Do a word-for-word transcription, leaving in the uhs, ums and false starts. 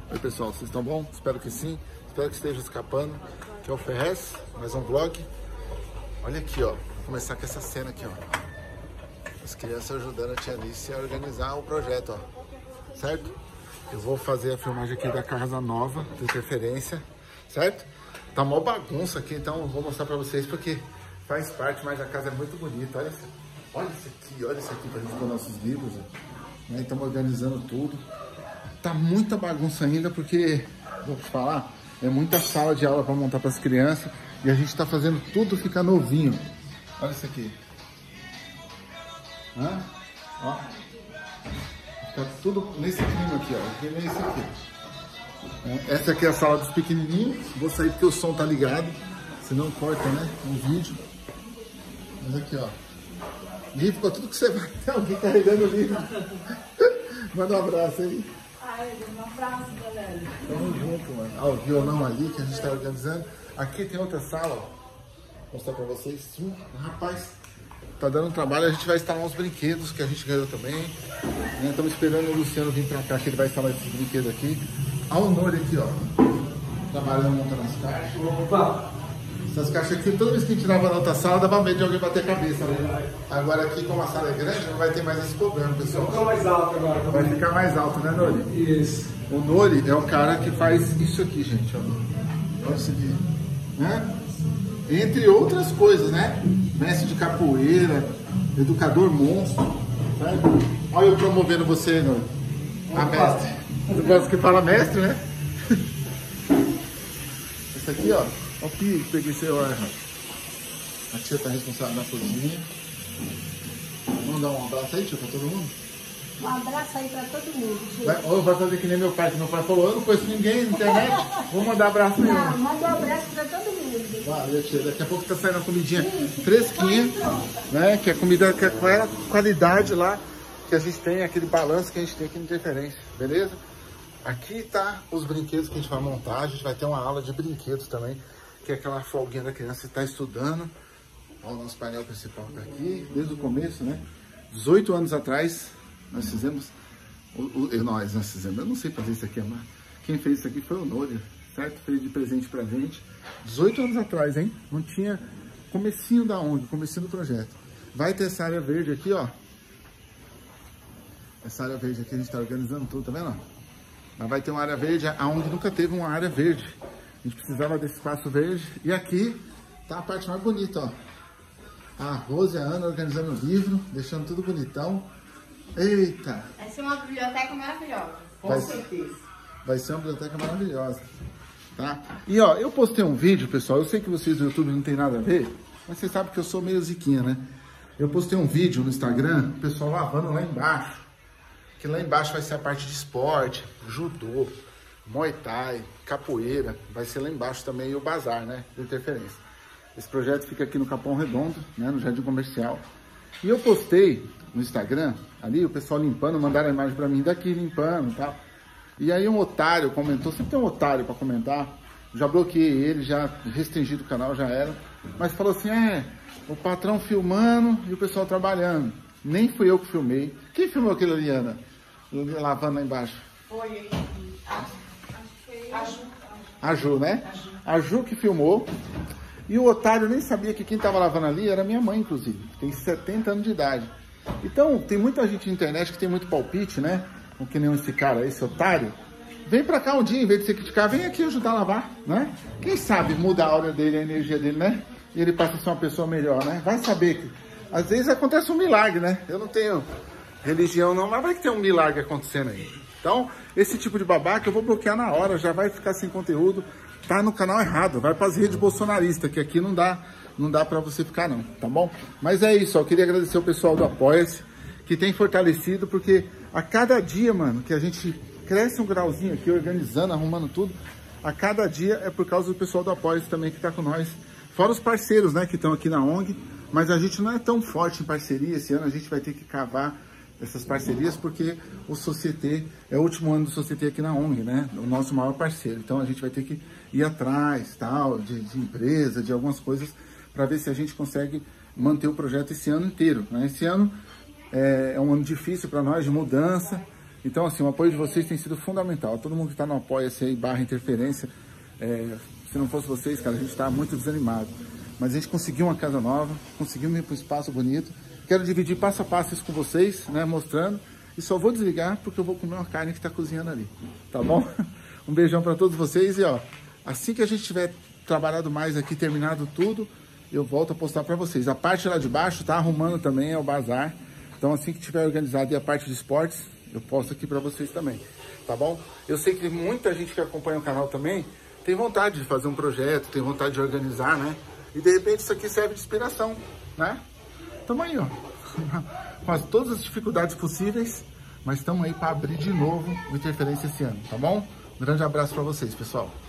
Oi pessoal, vocês estão bom? Espero que sim, espero que esteja escapando. Aqui é o Ferrez, mais um vlog. Olha aqui, ó, vou começar com essa cena aqui, ó. As crianças ajudando a tia Alice a organizar o projeto, ó. Certo? Eu vou fazer a filmagem aqui da casa nova, de interferência, certo? Tá mó bagunça aqui, então eu vou mostrar pra vocês porque faz parte, mas a casa é muito bonita. Olha isso, olha isso aqui, olha isso aqui pra gente pôr nossos livros, ó. Né? Estamos organizando tudo. Tá muita bagunça ainda porque, vou te falar, é muita sala de aula para montar para as crianças e a gente está fazendo tudo ficar novinho. Olha isso aqui. Hã? Ó. Tá tudo nesse clima aqui, ó. Que nem esse aqui. Essa aqui é a sala dos pequenininhos. Vou sair porque o som tá ligado, senão corta, né? Um vídeo. Mas aqui, ó. Livro para tudo que você vai. Tem alguém carregando o livro. Manda um abraço aí. Um abraço, galera. Tamo junto, mano. Ah, o violão ali que a gente tá organizando. Aqui tem outra sala, ó. Vou mostrar pra vocês. Sim, rapaz, tá dando um trabalho. A gente vai instalar uns brinquedos que a gente ganhou também. Estamos né? esperando o Luciano vir pra cá, que ele vai instalar esses brinquedos aqui. A Honori aqui, ó. Trabalhando, montando as caixas. Opa! Essas caixas aqui, toda vez que a gente tirava na outra sala, dava medo de alguém bater a cabeça, né? Agora aqui, como a sala é grande, não vai ter mais esse problema, pessoal. Vai ficar mais alto agora. Vai ficar mais alto, né, Nori? Isso. O Nori é o cara que faz isso aqui, gente, ó. Olha isso aqui. Né? Entre outras coisas, né? Mestre de capoeira, educador monstro. Né? Olha eu promovendo você, Nori. A mestre. Eu gosto que fala mestre, né? Esse aqui, ó. Olha o que peguei seu ar errado. A tia tá responsável na cozinha. Vamos dar um abraço aí, tia, pra todo mundo? Um abraço aí pra todo mundo. Vai, ou vai fazer que nem meu pai, que meu pai falou, eu não conheço ninguém na internet, vou mandar abraço nenhum. Não, manda um abraço pra todo mundo. Valeu, tia. Daqui a pouco tá saindo a comidinha fresquinha, né? Que é comida que é com a qualidade lá, que a gente tem, aquele balanço que a gente tem aqui no Interferência, beleza? Aqui tá os brinquedos que a gente vai montar, a gente vai ter uma aula de brinquedos também, que é aquela folguinha da criança que está estudando. Ó, o nosso painel principal tá aqui, desde o começo, né? dezoito anos atrás, nós fizemos, o, o, nós, nós fizemos, eu não sei fazer isso aqui, mas quem fez isso aqui foi o Nori, certo? Fez de presente pra gente, dezoito anos atrás, hein? Não tinha comecinho da O N G, comecinho do projeto. Vai ter essa área verde aqui, ó. Essa área verde aqui a gente tá organizando tudo, tá vendo? Mas vai ter uma área verde, a O N G nunca teve uma área verde. A gente precisava desse espaço verde. E aqui tá a parte mais bonita, ó. A Rose e a Ana organizando o livro, deixando tudo bonitão. Eita! Vai ser uma biblioteca maravilhosa. Com vai, certeza. Vai ser uma biblioteca maravilhosa. Tá? E ó, eu postei um vídeo, pessoal. Eu sei que vocês do YouTube não tem nada a ver, mas vocês sabem que eu sou meio ziquinha, né? Eu postei um vídeo no Instagram, o pessoal lavando lá embaixo. Que lá embaixo vai ser a parte de esporte, judô, muay thai, capoeira. Vai ser lá embaixo também o bazar, né? De Interferência. Esse projeto fica aqui no Capão Redondo, né? No Jardim Comercial. E eu postei no Instagram, ali, o pessoal limpando, mandaram a imagem pra mim daqui, limpando e tal. E aí um otário comentou, sempre tem um otário pra comentar. Já bloqueei ele, já restringi do canal, já era. Mas falou assim, é, o patrão filmando e o pessoal trabalhando. Nem fui eu que filmei. Quem filmou aquilo ali, Ana? Lavando lá embaixo. Foi. Acho que foi a Ju. A Ju, né? A Ju que filmou. E o otário nem sabia que quem estava lavando ali era minha mãe, inclusive. Tem setenta anos de idade. Então, tem muita gente na internet que tem muito palpite, né? Com que nem esse cara, esse otário. Vem pra cá um dia, em vez de você criticar, vem aqui ajudar a lavar, né? Quem sabe muda a aura dele, a energia dele, né? E ele passa a ser uma pessoa melhor, né? Vai saber que... Às vezes acontece um milagre, né? Eu não tenho religião não, mas vai que tem um milagre acontecendo aí. Então, esse tipo de babaca eu vou bloquear na hora, já vai ficar sem conteúdo. Tá no canal errado, vai para as redes bolsonaristas, que aqui não dá, não dá para você ficar não, tá bom? Mas é isso, ó, eu queria agradecer o pessoal do Apoia-se, que tem fortalecido, porque a cada dia, mano, que a gente cresce um grauzinho aqui, organizando, arrumando tudo, a cada dia é por causa do pessoal do Apoia-se também que tá com nós. Fora os parceiros, né, que estão aqui na O N G, mas a gente não é tão forte em parceria. Esse ano a gente vai ter que cavar essas parcerias, porque o Société, é o último ano do Société aqui na O N G, né? O nosso maior parceiro. Então a gente vai ter que ir atrás, tal, de, de empresa, de algumas coisas, para ver se a gente consegue manter o projeto esse ano inteiro, né? Esse ano é, é um ano difícil para nós, de mudança, Então, assim, o apoio de vocês tem sido fundamental. Todo mundo que está no Apoia-se aí, barra Interferência, é, se não fosse vocês, cara, a gente está muito desanimado. Mas a gente conseguiu uma casa nova, conseguimos ir para um espaço bonito. Quero dividir passo a passo isso com vocês, né, mostrando. E só vou desligar porque eu vou comer uma carne que está cozinhando ali, tá bom? Um beijão para todos vocês e, ó, assim que a gente tiver trabalhado mais aqui, terminado tudo, eu volto a postar para vocês. A parte lá de baixo tá arrumando também, é o bazar. Então, assim que tiver organizado e a parte de esportes, eu posto aqui para vocês também, tá bom? Eu sei que muita gente que acompanha o canal também tem vontade de fazer um projeto, tem vontade de organizar, né? E de repente isso aqui serve de inspiração, né? Tamo aí, ó, com as, todas as dificuldades possíveis, mas estamos aí para abrir de novo o Interferência esse ano, tá bom? Um grande abraço para vocês, pessoal.